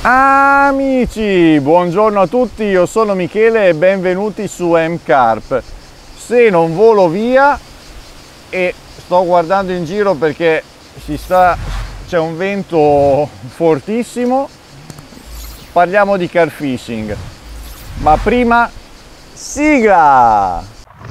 Amici, buongiorno a tutti, io sono Michele e benvenuti su M-Carp. Se non volo via e sto guardando in giro perché c'è un vento fortissimo, parliamo di carp fishing. Ma prima, sigla!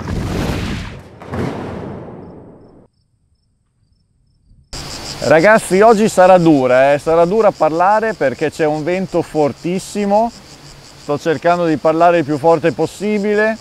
Ragazzi, oggi sarà dura parlare perché c'è un vento fortissimo. Sto cercando di parlare il più forte possibile.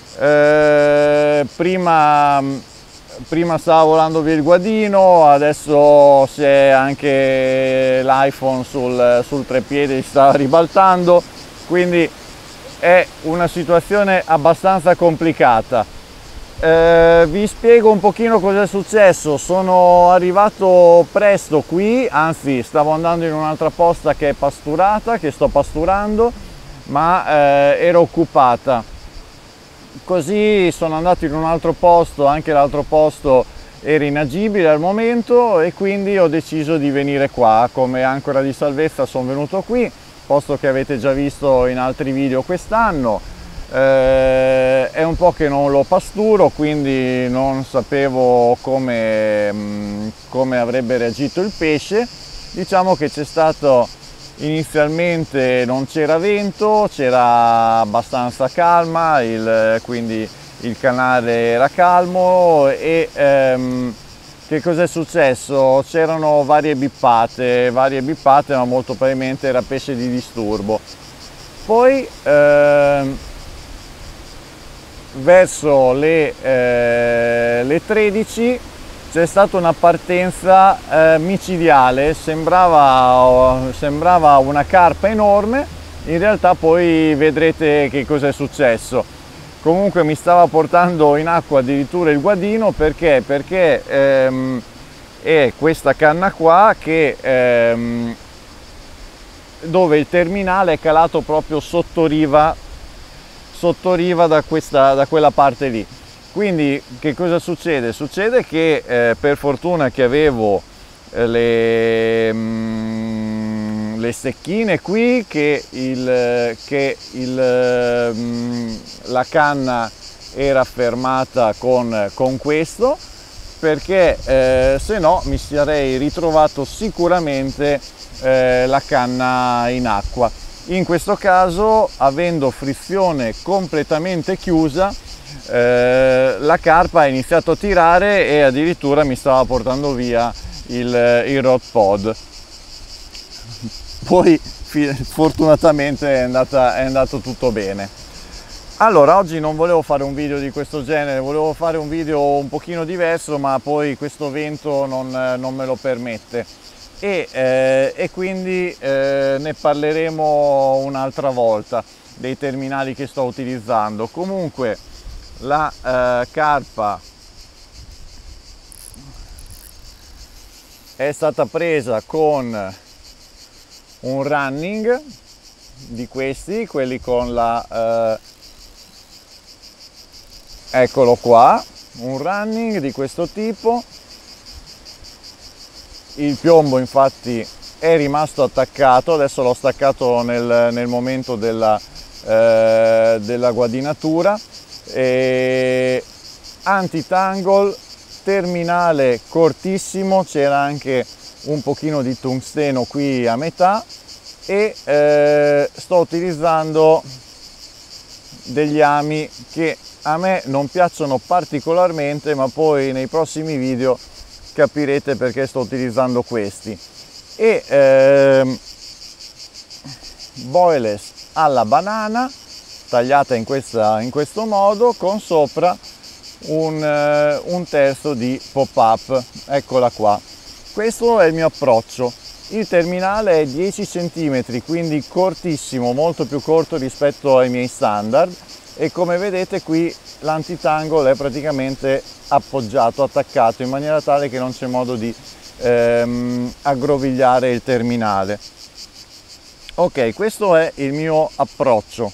Prima stava volando via il guadino, adesso c'è anche l'iPhone sul treppiede, si sta ribaltando, quindi è una situazione abbastanza complicata. Vi spiego un pochino cosa è successo. Sono arrivato presto qui, anzi stavo andando in un'altra posta che è pasturata, che sto pasturando, ma era occupata. Così sono andato in un altro posto, anche l'altro posto era inagibile al momento e quindi ho deciso di venire qua. Come ancora di salvezza sono venuto qui, posto che avete già visto in altri video quest'anno. È un po' che non lo pasturo, quindi non sapevo come avrebbe reagito il pesce. Diciamo che c'è stato inizialmente, non c'era vento, c'era abbastanza calma, quindi il canale era calmo e che cos'è successo? C'erano varie bippate, ma molto probabilmente era pesce di disturbo. Poi verso le 13 c'è stata una partenza micidiale, sembrava una carpa enorme, in realtà poi vedrete che cosa è successo. Comunque mi stava portando in acqua addirittura il guadino perché è questa canna qua che dove il terminale è calato proprio sotto riva da quella parte lì. Quindi che cosa succede? Succede che per fortuna che avevo le stecchine qui, che la canna era fermata con questo, perché se no mi sarei ritrovato sicuramente la canna in acqua. In questo caso, avendo frizione completamente chiusa, la carpa ha iniziato a tirare e addirittura mi stava portando via il rod pod. Poi fortunatamente è andato tutto bene. Allora, oggi non volevo fare un video di questo genere, volevo fare un video un pochino diverso, ma poi questo vento non me lo permette. E quindi ne parleremo un'altra volta dei terminali che sto utilizzando. Comunque la carpa è stata presa con un running di quelli con la eccolo qua, un running di questo tipo. Il piombo infatti è rimasto attaccato, adesso l'ho staccato nel momento della guadinatura. Anti-tangle, terminale cortissimo, c'era anche un pochino di tungsteno qui a metà e sto utilizzando degli ami che a me non piacciono particolarmente, ma poi nei prossimi video capirete perché sto utilizzando questi. E boyless alla banana tagliata in questo modo, con sopra un terzo di pop-up, eccola qua. Questo è il mio approccio. Il terminale è 10 cm, quindi cortissimo, molto più corto rispetto ai miei standard, e come vedete qui l'antitangle è praticamente appoggiato, attaccato, in maniera tale che non c'è modo di aggrovigliare il terminale. Ok, questo è il mio approccio.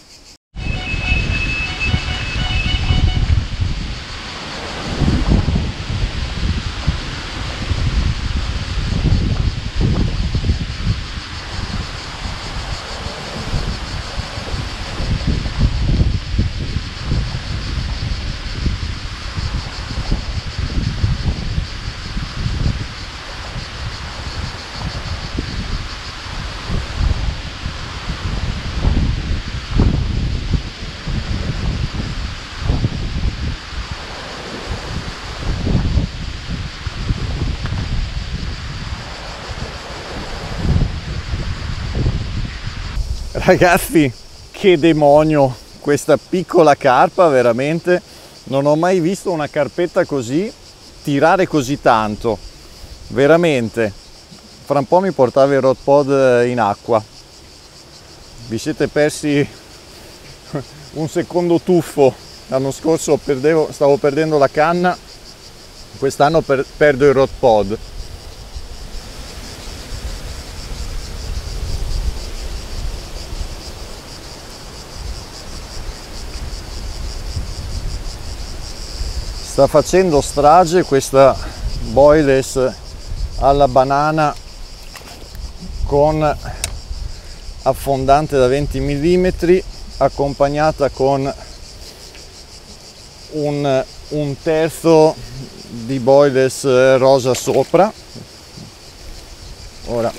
Ragazzi, che demonio questa piccola carpa, veramente non ho mai visto una carpetta così tirare così tanto, veramente. Fra un po' mi portava il rod pod in acqua. Vi siete persi un secondo tuffo. L'anno scorso stavo perdendo la canna, quest'anno perdo il rod pod. Sta facendo strage questa boyless alla banana con affondante da 20 mm accompagnata con un terzo di boyless rosa sopra. Ora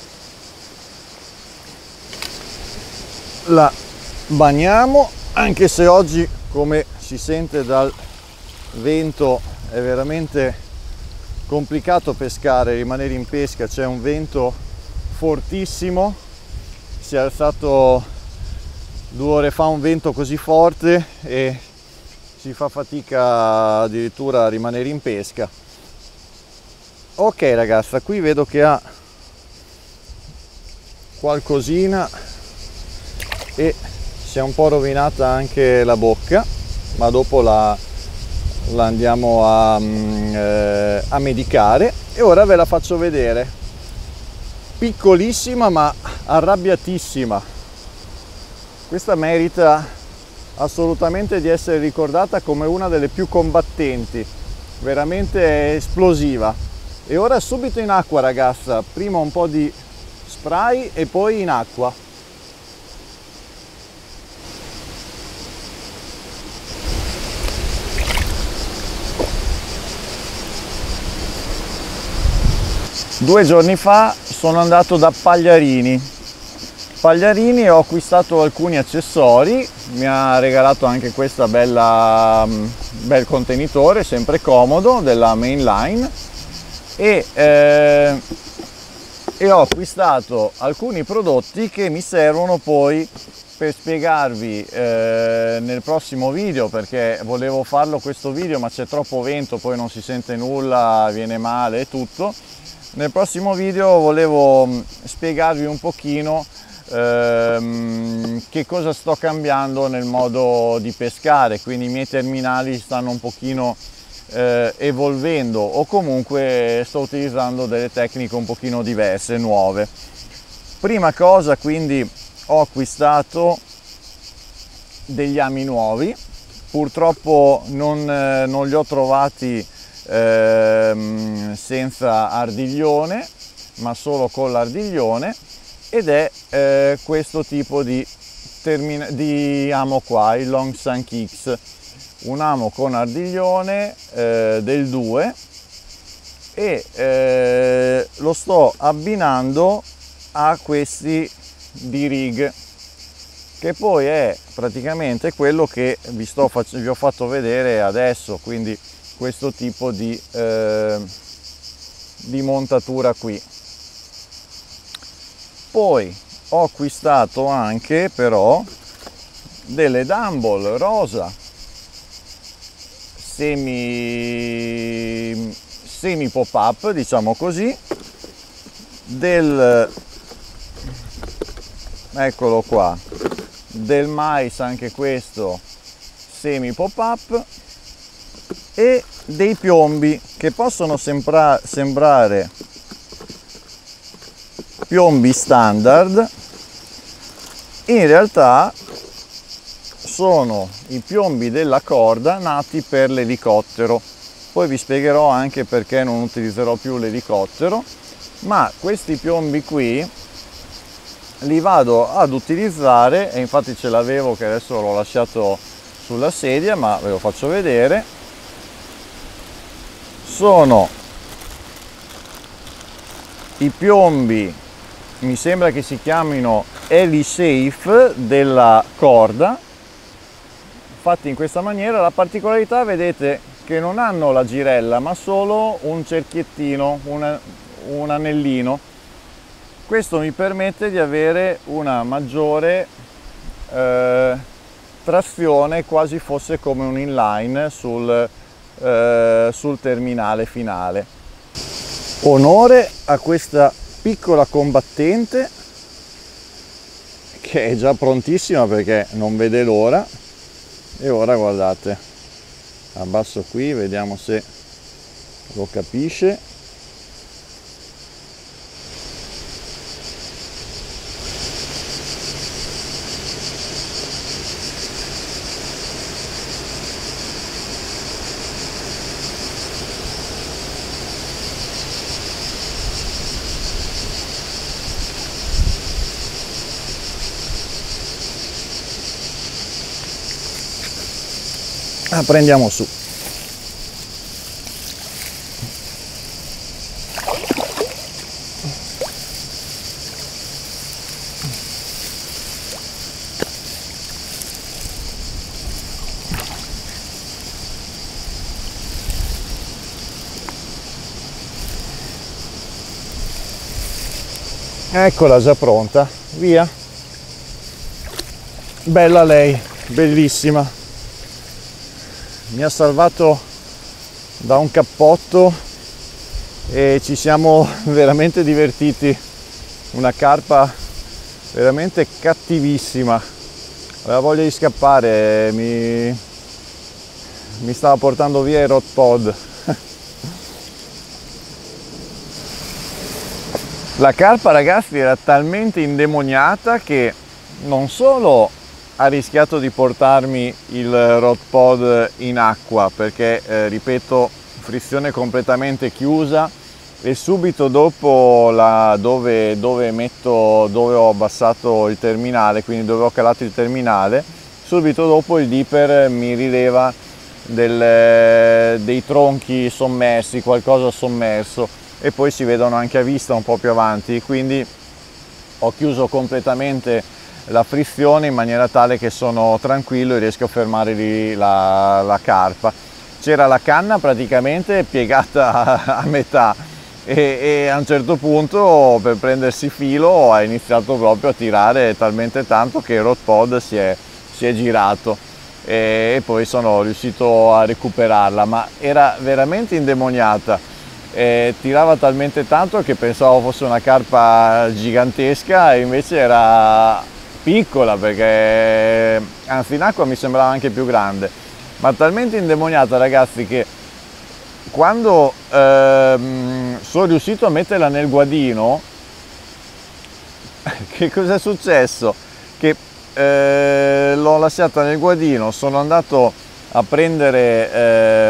la bagniamo, anche se oggi, come si sente dal vento, è veramente complicato pescare, rimanere in pesca. C'è un vento fortissimo, si è alzato 2 ore fa un vento così forte e si fa fatica addirittura a rimanere in pesca. Ok ragazza, qui vedo che ha qualcosina e si è un po' rovinata anche la bocca, ma dopo la andiamo a medicare. E ora ve la faccio vedere. Piccolissima ma arrabbiatissima. Questa merita assolutamente di essere ricordata come una delle più combattenti, veramente esplosiva. E ora subito in acqua ragazza, prima un po' di spray e poi in acqua. Due giorni fa sono andato da Pagliarini e ho acquistato alcuni accessori. Mi ha regalato anche questa bel contenitore, sempre comodo, della Mainline, e ho acquistato alcuni prodotti che mi servono poi per spiegarvi nel prossimo video, perché volevo farlo questo video ma c'è troppo vento, poi non si sente nulla, viene male e tutto. Nel prossimo video volevo spiegarvi un pochino che cosa sto cambiando nel modo di pescare, quindi i miei terminali stanno un pochino evolvendo, o comunque sto utilizzando delle tecniche un pochino diverse, nuove. Prima cosa, quindi, ho acquistato degli ami nuovi. Purtroppo non li ho trovati senza ardiglione, ma solo con l'ardiglione, ed è questo tipo di amo qua, il Longshank X, un amo con ardiglione del 2, e lo sto abbinando a questi di rig, che poi è praticamente quello che vi ho fatto vedere adesso, quindi questo tipo di montatura qui. Poi ho acquistato anche però delle Dumble rosa semi pop up, diciamo così, eccolo qua, del mais, anche questo semi pop up, e dei piombi che possono sembrare piombi standard, in realtà sono i piombi della corda nati per l'elicottero. Poi vi spiegherò anche perché non utilizzerò più l'elicottero, ma questi piombi qui li vado ad utilizzare, e infatti ce l'avevo, che adesso l'ho lasciato sulla sedia, ma ve lo faccio vedere. Sono i piombi, mi sembra che si chiamino Eli-Safe, della corda, fatti in questa maniera. La particolarità, vedete, che non hanno la girella ma solo un cerchiettino, un anellino, Questo mi permette di avere una maggiore trazione, quasi fosse come un inline sul terminale finale. Onore a questa piccola combattente che è già prontissima perché non vede l'ora. E ora guardate, abbasso qui, vediamo se lo capisce. Prendiamo su. Eccola già pronta, via. Bella lei, bellissima. Mi ha salvato da un cappotto e ci siamo veramente divertiti. Una carpa veramente cattivissima, aveva voglia di scappare, mi stava portando via i rod pod. La carpa, ragazzi, era talmente indemoniata che non solo ha rischiato di portarmi il rod pod in acqua, perché ripeto, frizione completamente chiusa, e subito dopo dove ho abbassato il terminale, quindi dove ho calato il terminale, subito dopo il dipper mi rileva dei tronchi sommersi, qualcosa sommerso, e poi si vedono anche a vista un po' più avanti, quindi ho chiuso completamente la frizione in maniera tale che sono tranquillo e riesco a fermare lì la carpa. C'era la canna praticamente piegata a metà e a un certo punto, per prendersi filo, ha iniziato proprio a tirare talmente tanto che il rod pod si è girato e poi sono riuscito a recuperarla, ma era veramente indemoniata. Tirava talmente tanto che pensavo fosse una carpa gigantesca e invece era piccola, perché anzi in acqua mi sembrava anche più grande, ma talmente indemoniata, ragazzi, che quando sono riuscito a metterla nel guadino, che cosa è successo? Che l'ho lasciata nel guadino, sono andato a prendere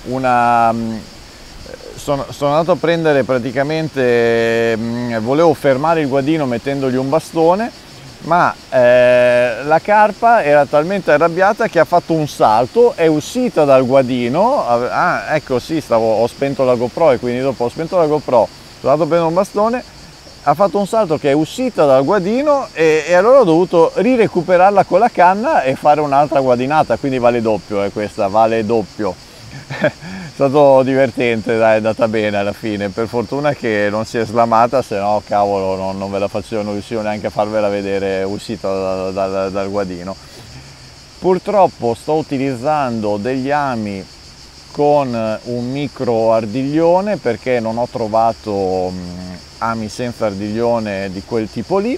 sono andato a prendere praticamente, volevo fermare il guadino mettendogli un bastone, ma la carpa era talmente arrabbiata che ha fatto un salto, è uscita dal guadino. Ecco, sì, ho spento la GoPro e quindi dopo ho spento la GoPro, sono andato a prendere un bastone, ha fatto un salto che è uscita dal guadino e allora ho dovuto rirecuperarla con la canna e fare un'altra guadinata, quindi vale doppio, questa vale doppio. È stato divertente, dai, è andata bene alla fine, per fortuna che non si è slamata, se no cavolo non ve la facevo, non riuscivo neanche a farvela vedere uscita dal guadino. Purtroppo sto utilizzando degli ami con un micro ardiglione perché non ho trovato ami senza ardiglione di quel tipo lì.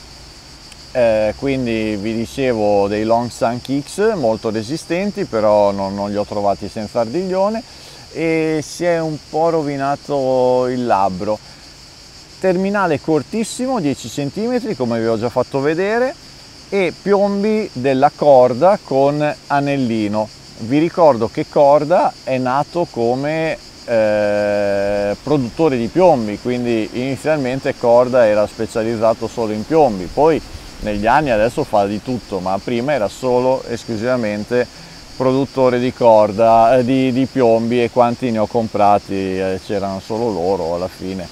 Quindi vi dicevo dei Longshank X molto resistenti, però non li ho trovati senza ardiglione e si è un po' rovinato il labbro. Terminale cortissimo, 10 cm come vi ho già fatto vedere, e piombi della Korda con anellino. Vi ricordo che Korda è nato come produttore di piombi, quindi inizialmente Korda era specializzato solo in piombi, poi negli anni adesso fa di tutto, ma prima era solo esclusivamente produttore di Korda, di piombi, e quanti ne ho comprati, c'erano solo loro alla fine.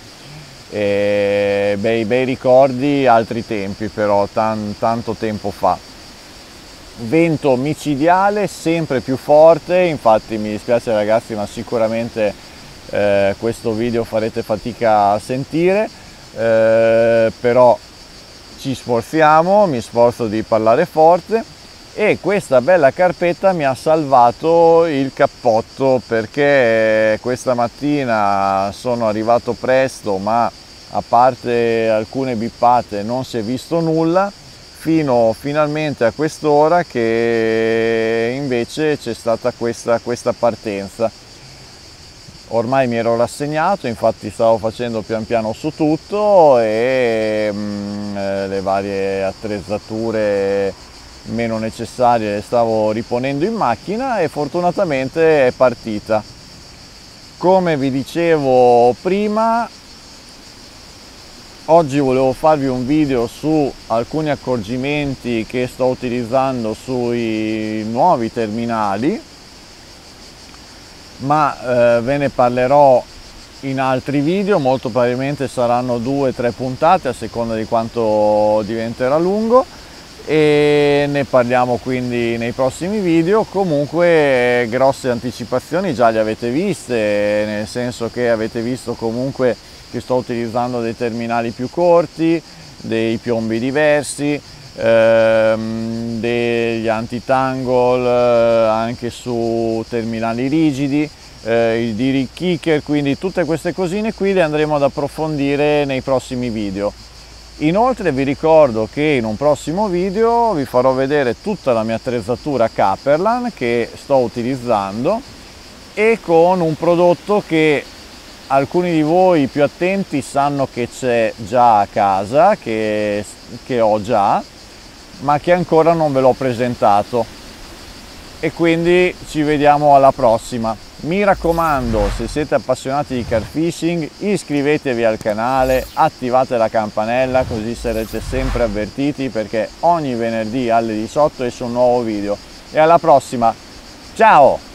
Bei ricordi, altri tempi però, tanto tempo fa. Vento micidiale, sempre più forte, infatti mi dispiace ragazzi, ma sicuramente questo video farete fatica a sentire. però ci sforziamo, mi sforzo di parlare forte, e questa bella carpetta mi ha salvato il cappotto, perché questa mattina sono arrivato presto, ma a parte alcune bippate non si è visto nulla, fino finalmente a quest'ora che invece c'è stata questa partenza. Ormai mi ero rassegnato, infatti stavo facendo pian piano su tutto, e le varie attrezzature meno necessarie le stavo riponendo in macchina, e fortunatamente è partita. Come vi dicevo prima, oggi volevo farvi un video su alcuni accorgimenti che sto utilizzando sui nuovi terminali, ma ve ne parlerò in altri video, molto probabilmente saranno 2 o 3 puntate a seconda di quanto diventerà lungo, e ne parliamo quindi nei prossimi video. Comunque grosse anticipazioni già le avete viste, nel senso che avete visto comunque che sto utilizzando dei terminali più corti, dei piombi diversi, degli anti-tangle anche su terminali rigidi, il D-Rig Kicker, quindi tutte queste cosine qui le andremo ad approfondire nei prossimi video. Inoltre vi ricordo che in un prossimo video vi farò vedere tutta la mia attrezzatura Capperlan che sto utilizzando, e con un prodotto che alcuni di voi più attenti sanno che c'è già a casa, che ho già, ma che ancora non ve l'ho presentato. E quindi ci vediamo alla prossima. Mi raccomando, se siete appassionati di car fishing, iscrivetevi al canale, attivate la campanella, così sarete sempre avvertiti, perché ogni venerdì alle 18 esce un nuovo video. E alla prossima, ciao!